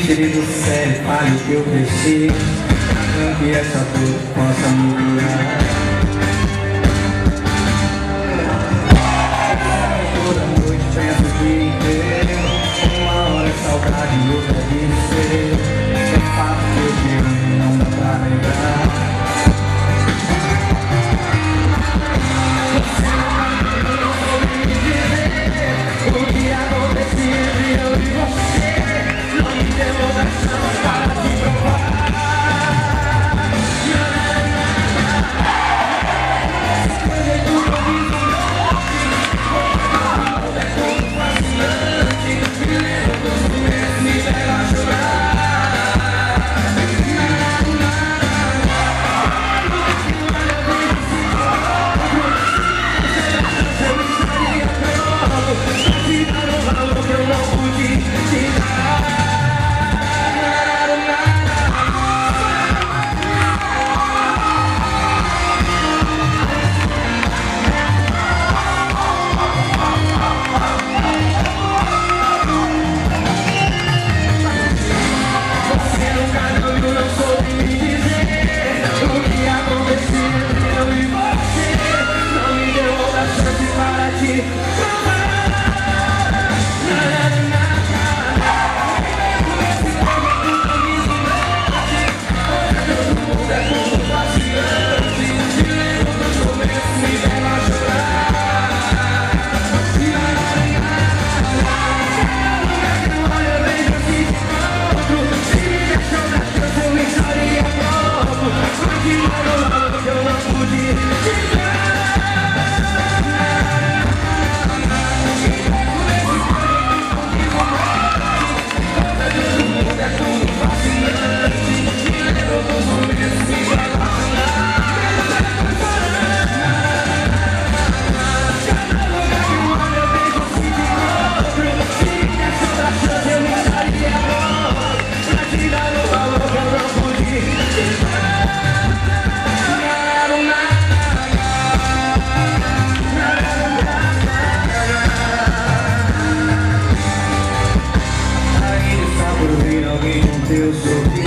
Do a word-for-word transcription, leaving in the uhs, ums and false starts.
tire do sério, fale o que eu preciso, para que essa dor possa me curar. Toda noite penso o dia inteiro, uma hora é saudade e outra é desespero. É fato que eu te amo, não dá pra negar. Alguém com teu sorriso.